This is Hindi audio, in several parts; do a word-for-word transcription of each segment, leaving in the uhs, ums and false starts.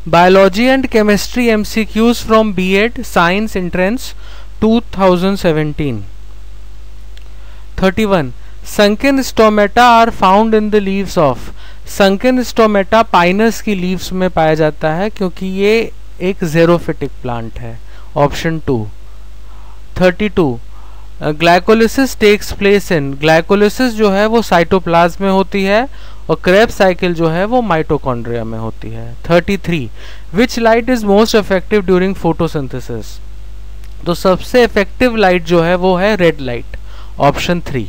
Biology and chemistry MCQs from BEd science entrance two thousand seventeen. Thirty one sunken stomata are found in the leaves of. Sunken stomata Pinus की लीव्स में पाया जाता है क्योंकि ये एक ज़ेरोफिटिक प्लांट है, option two. Thirty two glycolysis takes place in. Glycolysis जो है वो साइटोप्लाज्म में होती है और क्रेब्स साइकिल जो है वो माइटोकॉन्ड्रिया में होती है। Thirty three which light is most effective during photosynthesis. तो सबसे इफेक्टिव लाइट जो है वो है red light, option three.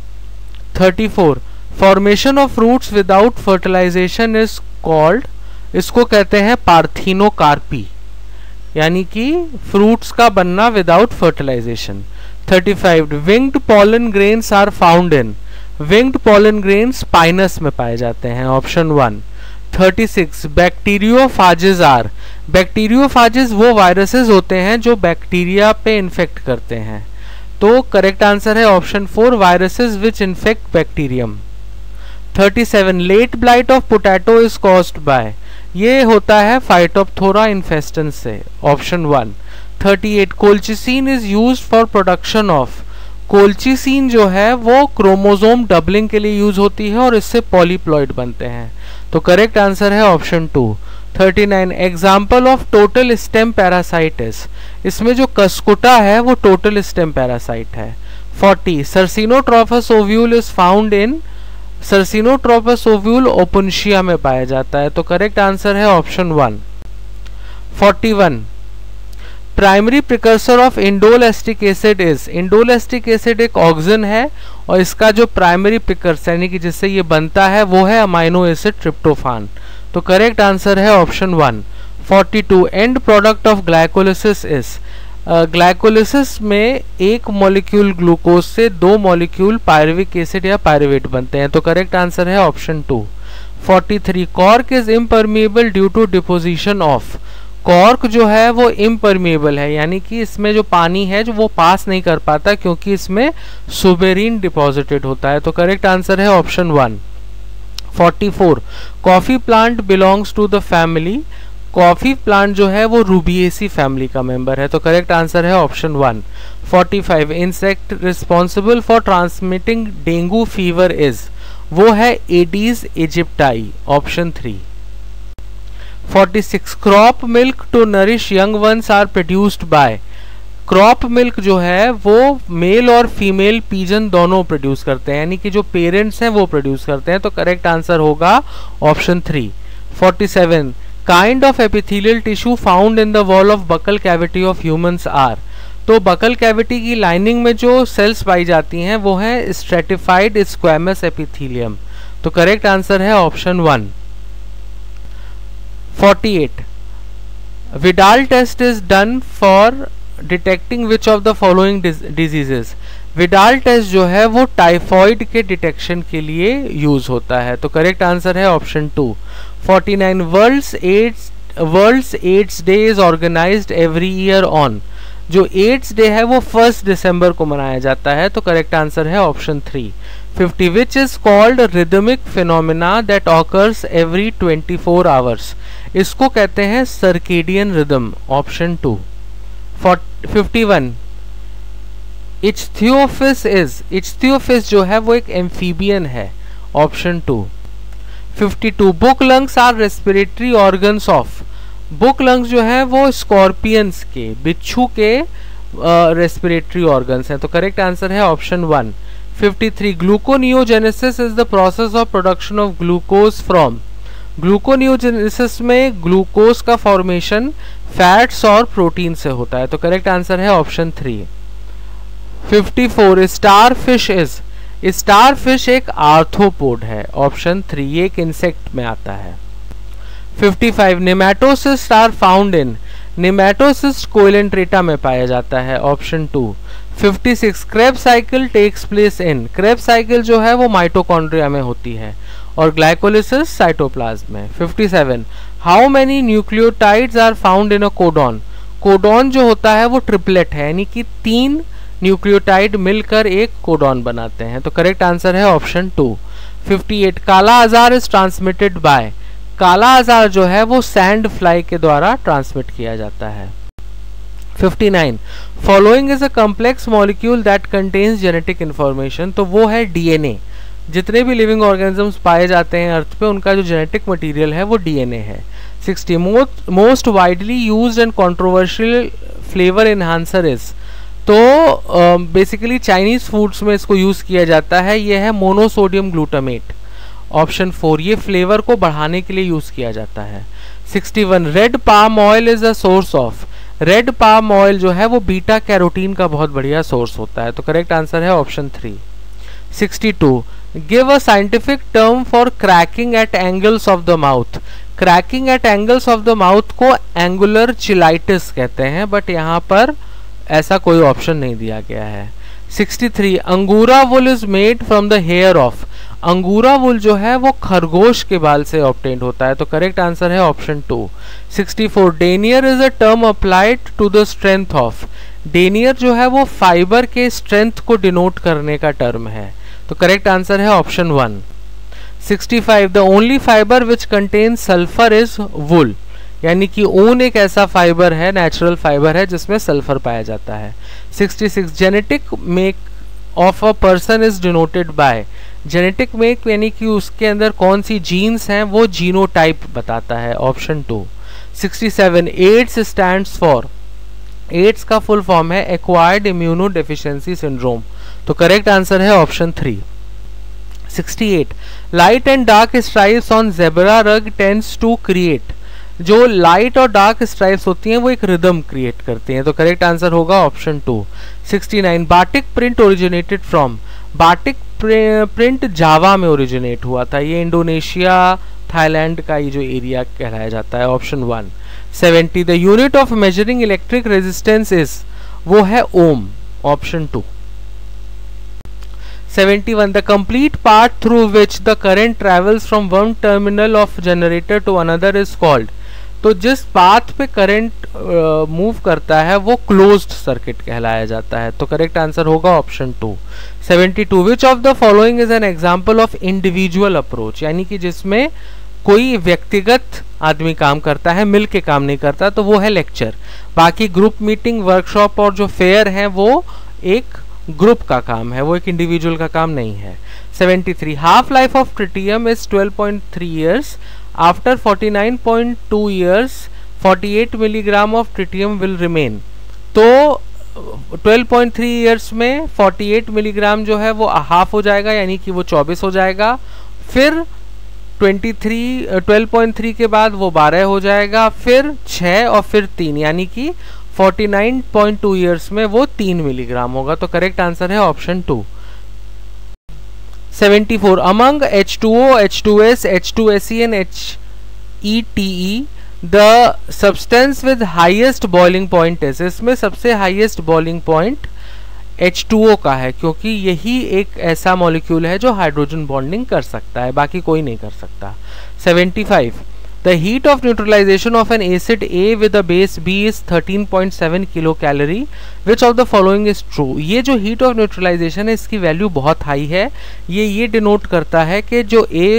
Thirty four formation of fruits without fertilization is called. इसको कहते हैं पार्थिनोकार्पी, यानी कि फ्रूट्स का बनना without fertilization. Thirty five winged pollen grains are found in. Winged pollen grains Pinus में पाए जाते हैं, option one. Thirty six bacteriophages are. Bacteriophages वो वायरसेस होते हैं जो बैक्टीरिया पे इन्फेक्ट करते हैं, तो करेक्ट आंसर है option four, viruses which infect bacterium. Thirty seven late blight of potato is caused by. ये होता है फाइटोप्थोरा इन्फेस्टेंस से, option one. Thirty eight colchicine is used for production of. Colchicine जो है वो क्रोमोसोम डबलिंग के लिए यूज होती है और इससे पॉलीप्लॉइड बनते हैं, तो करेक्ट आंसर है option two. Thirty nine example of total stem parasites. इसमें जो कसकुटा है वो टोटल स्टेम पैरासाइट है। Forty circinotropous ovule is found in. Circinotropous ovule Opuntia में पाया जाता है, तो करेक्ट आंसर है option one. Forty one primary precursor of indole acetic acid is. Indole acetic acid एक ऑक्सिन है और इसका जो प्राइमरी प्रिकर्सर यानी कि जिससे ये बनता है वो है अमाइनो एसिड ट्रिप्टोफान, तो करेक्ट आंसर है option one. Forty two end product of glycolysis is. Glycolysis में एक मॉलिक्यूल ग्लूकोज से दो मॉलिक्यूल पायरुविक एसिड या पायरुवेट बनते हैं, तो करेक्ट आंसर है option two. Forty three cork is impermeable due to deposition of. Cork जो है वो इम्परमिएबल है, यानी कि इसमें जो पानी है जो वो पास नहीं कर पाता क्योंकि इसमें सुबेरीन डिपॉजिटेड होता है, तो करेक्ट आंसर है option one. Forty four coffee plant belongs to the family. Coffee plant जो है वो रूबिएसी फैमिली का मेंबर है, तो करेक्ट आंसर है option one. Forty five insect responsible for transmitting dengue fever is. वो है Aedes aegypti, option three. Forty six crop milk to nourish young ones are produced by. Crop milk जो है वो मेल और फीमेल पीजन दोनों प्रोड्यूस करते हैं, यानी कि जो पेरेंट्स हैं वो प्रोड्यूस करते हैं, तो करेक्ट आंसर होगा option three. Forty seven kind of epithelial tissue found in the wall of buccal cavity of humans are. तो बकल कैविटी की लाइनिंग में जो सेल्स पाई जाती हैं वो है स्ट्रेटिफाइड स्क्वैमस एपिथेलियम, तो करेक्ट आंसर है option one. Forty eight Widal test is done for detecting which of the following diseases. Widal test जो है वो टाइफॉइड के डिटेक्शन के लिए यूज होता है, तो करेक्ट आंसर है option two. Forty nine world's AIDS world's AIDS day is organised every year on. जो एड्स डे है वो फर्स्ट दिसंबर को मनाया जाता है, तो करेक्ट आंसर है option three. Fifty which is called rhythmic phenomena that occurs every twenty four hours. इसको कहते हैं circadian rhythm, option two. Fifty one ichthyophis is. Ichthyophis जो है वो एक एम्फीबियन है, option two. Fifty two book lungs are respiratory organs of. Book lungs जो है वो स्कॉर्पियंस के, बिच्छू के रेस्पिरेटरी ऑर्गन्स हैं, तो करेक्ट आंसर है option one. Fifty three gluconeogenesis is the process of production of glucose from. Gluconeogenesis में ग्लूकोज का फॉर्मेशन फैट्स और प्रोटीन से होता है, तो करेक्ट आंसर है option three. Fifty four starfish is. Starfish एक आर्थ्रोपोड है, ऑप्शन थ्री, ये एक इंसेक्ट में आता है। Fifty five nematocyst are found in. Nematocyst coelenterata में पाया जाता है, option two. Fifty six Krebs cycle takes place in. Krebs cycle जो है वो माइटोकॉन्ड्रिया में होती है और ग्लाइकोलिसिस साइटोप्लाज्म में। Fifty seven how many nucleotides are found in a codon. Codon जो होता है वो ट्रिपलेट है, यानी कि तीन न्यूक्लियोटाइड मिलकर एक कोडॉन बनाते हैं, तो करेक्ट आंसर है option two. Fifty eight kala azar is transmitted by. काला आजार जो है वो सैंड फ्लाई के द्वारा ट्रांसमिट किया जाता है। Fifty nine, following is a complex molecule that contains genetic information. तो वो है डीएनए। जितने भी लिविंग ऑर्गेनिजम्स पाए जाते हैं अर्थ पे, उनका जो जेनेटिक मटेरियल है वो डीएनए है। Sixty, most widely used and controversial flavour enhancer is. तो बेसिकली चाइनीज फूड्स में इसको यूज किया जाता है, ये है मोनोसोडियम ग्लूटामेट, ऑप्शन फोर। ये फ्लेवर को बढ़ाने के लिए यूज किया जाता है। Sixty one, red palm oil is a source of. Red palm oil जो है वो बीटा कैरोटीन का बहुत बढ़िया सोर्स होता है, तो करेक्ट आंसर है option three. Sixty two, give a scientific term for cracking at angles of the mouth. Cracking at angles of the mouth को एंगुलर चिलाइटिस कहते हैं, बट यहाँ पर ऐसा कोई ऑप्शन नहीं दिया गया है। Sixty three, angora wool is made from the hair of. Angora wool जो है वो खरगोश के बाल से ऑब्टेन्ड होता है, तो करेक्ट आंसर है option two. Sixty four, denier is a term applied to the strength of. Denier जो है वो फाइबर के स्ट्रेंथ को डिनोट करने का टर्म है, तो करेक्ट आंसर है option one. Sixty five, the only fibre which contain sulphur is wool. यानी कि ऊन एक ऐसा फाइबर है, नेचुरल फाइबर है जिसमें सल्फर पाया जाता है। Sixty six, genetic make of a person is denoted by. Genetic make यानी कि उसके अंदर कौन सी जीन्स हैं वो जीनोटाइप बताता है, option two. Sixty seven, AIDS stands for. AIDS का फुल फॉर्म है एक्वायर्ड इम्यूनो डेफिशिएंसी सिंड्रोम, तो करेक्ट आंसर है option three. Sixty eight, light and dark stripes on zebra rug tends to create. जो लाइट और डार्क स्ट्राइप्स होती हैं वो एक रिदम क्रिएट करती हैं, तो करेक्ट आंसर होगा option two. Sixty nine, batik print originated from. Batik print Java में ओरिजिनेट हुआ था, ये इंडोनेशिया थाईलैंड का ये जो एरिया कहलाया जाता है, option one. Seventy, the unit of measuring electric resistance is. वो है ohm, option two. Seventy one, the complete path through which the current travels from one terminal of generator to another is called. तो जिस पाथ पे करंट मूव uh, करता है वो क्लोज्ड सर्किट कहलाया जाता है, तो करेक्ट आंसर होगा option two. Seventy two, which of the following is an example of individual approach. यानी कि जिसमें कोई व्यक्तिगत आदमी काम करता है, मिल के काम नहीं करता, तो वो है लेक्चर। बाकी ग्रुप मीटिंग, वर्कशॉप और जो फेयर है वो एक ग्रुप का काम है, वो एक इंडिविजुअल का काम नहीं है। Seventy three, half life of tritium is twelve point three years. After forty nine point two years forty eight milligram of tritium will remain. तो ट्वेल्व पॉइंट थ्री ईयर्स में फोर्टी एट मिलीग्राम जो है वो हाफ हो जाएगा, यानी कि वो चौबीस हो जाएगा। फिर twenty three twelve point three के बाद वो बारह हो जाएगा, फिर छः और फिर तीन, यानी कि forty nine point two years में वो तीन मिलीग्राम होगा, तो करेक्ट आंसर है option two. Seventy four, among H two O, H two S, H two S E and H E T E the substance with highest boiling point is. इसमें सबसे highest boiling point H two O का है, क्योंकि यही एक ऐसा मॉलिक्यूल है जो हाइड्रोजन बॉन्डिंग कर सकता है, बाकी कोई नहीं कर सकता। Seventy five, the heat of neutralization of an acid A with a base B is thirteen point seven kilocalorie. Which of the following is true? ये जो heat of neutralization है इसकी वैल्यू बहुत हाई है, ये ये डिनोट करता है कि जो A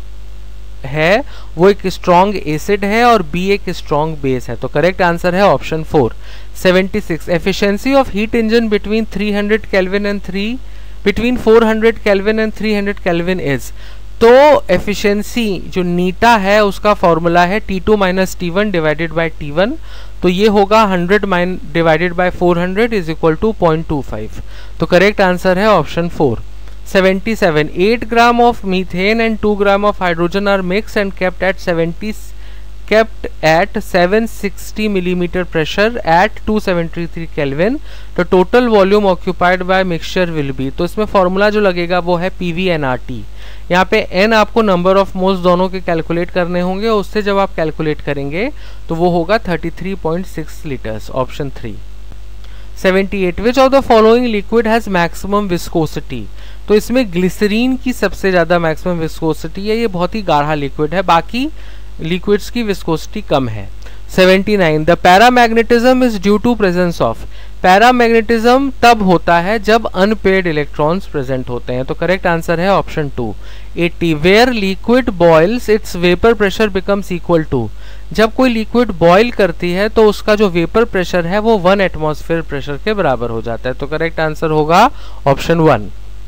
है वो एक स्ट्रॉन्ग एसिड है और B एक स्ट्रॉन्ग बेस है, तो करेक्ट आंसर है option four. Seventy six, efficiency of heat engine between three hundred kelvin and three between four hundred kelvin and three hundred kelvin is. तो एफिशिएंसी जो नीटा है उसका फॉर्मूला है T two minus T one divided by T one, तो ये होगा hundred mine divided by four hundred is equal to point two five, तो करेक्ट आंसर है option four. Seventy seven, eight gram of methane and two gram of hydrogen are mix and kept at seventy kept at seven sixty millimeter pressure at two seventy-three Kelvin, the total volume occupied by mixture will be। तो इसमें फॉर्मूला जो लगेगा वो है P V N R T. यहाँ पे n आपको नंबर ऑफ मोल्स दोनों के कैलकुलेट करने होंगे, उससे जब आप कैलकुलेट करेंगे तो वो होगा thirty three point six litres, option three. Seventy eight, which of the following liquid has maximum viscosity. तो इसमें ग्लिसरीन की सबसे ज़्यादा मैक्सिमम विस्कोसिटी है, ये बहुत ही गाढ़ा लिक्विड है, बाकी लिक्विड्स की विस्कोसिटी कम है। Seventy nine, the paramagnetism is due to presence of. Paramagnetism तब होता है जब अनपेयर्ड इलेक्ट्रॉन्स प्रेजेंट होते हैं, तो करेक्ट आंसर है option two. Eighty where liquid boils its vapour pressure becomes equal to, जब कोई लिक्विड बॉईल करती है तो उसका जो वेपर प्रेशर है वो वन एटमॉस्फेयर प्रेशर के बराबर हो जाता है। तो करेक्ट आंसर होगा option one.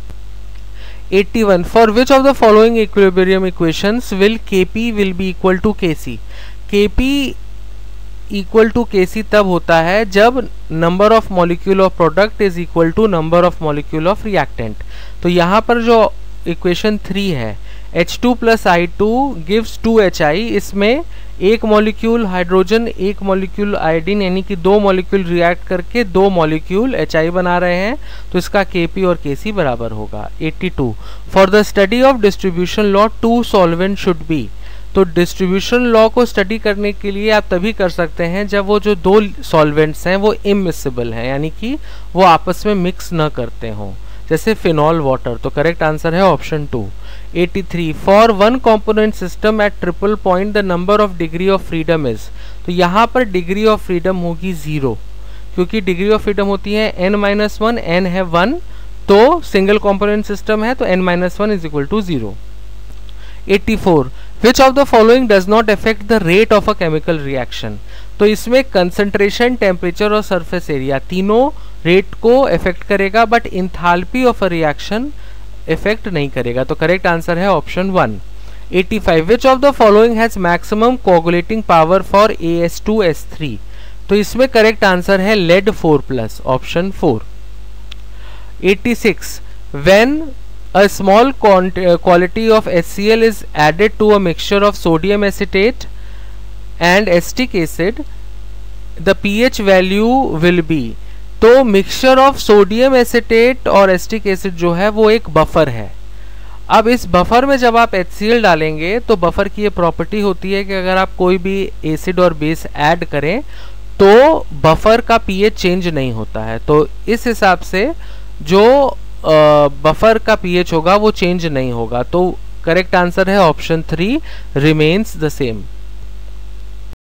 Eighty one for which of the following equilibrium equations will KP will be equal to KC. KP equal to KC तब होता है जब number of molecule of product is equal to number of molecule of reactant. तो यहाँ पर जो इक्वेशन थ्री है H two plus I two gives two H I, इसमें एक मॉलिक्यूल हाइड्रोजन एक मॉलिक्यूल आयोडीन यानी कि दो मॉलिक्यूल रिएक्ट करके दो मॉलिक्यूल एच आई बना रहे हैं, तो इसका केपी और केसी बराबर होगा। Eighty two for the study of distribution law two solvent should be. तो डिस्ट्रीब्यूशन लॉ को स्टडी करने के लिए आप तभी कर सकते हैं जब वो जो दो सॉल्वेंट्स हैं वो इमिसिबल हैं, यानी कि वो आपस में मिक्स न करते हों, जैसे फिनॉल वाटर। तो करेक्ट आंसर है option two. Eighty three for one component system at triple point the number of degree of freedom is. तो यहाँ पर डिग्री ऑफ फ्रीडम होगी जीरो, क्योंकि डिग्री ऑफ फ्रीडम होती है एन माइनस वन, एन है वन, तो सिंगल कंपोनेंट सिस्टम है तो N minus one is equal to zero. Eighty four which of the following does not affect the rate of a chemical reaction. तो इसमें कंसंट्रेशन, टेम्परेचर और सरफेस एरिया तीनों रेट को अफेक्ट करेगा, but enthalpy of a reaction effect नहीं करेगा। तो करेक्ट आंसर है option one. Eighty five which of the following has maximum coagulating power for A S two S three. तो इसमें करेक्ट आंसर है lead four plus, option four. Eighty six when a small quantity of H C l is added to a mixture of sodium acetate and acetic acid, the pH value will be। तो मिक्सचर ऑफ सोडियम एसिटेट और एसिटिक एसिड जो है वो एक बफर है। अब इस बफर में जब आप एच सी एल डालेंगे तो बफर की ये प्रॉपर्टी होती है कि अगर आप कोई भी एसिड और बेस ऐड करें तो बफर का पीएच चेंज नहीं होता है। तो इस हिसाब से जो बफर का पीएच होगा वो चेंज नहीं होगा। तो करेक्ट आंसर है option three, remains the same.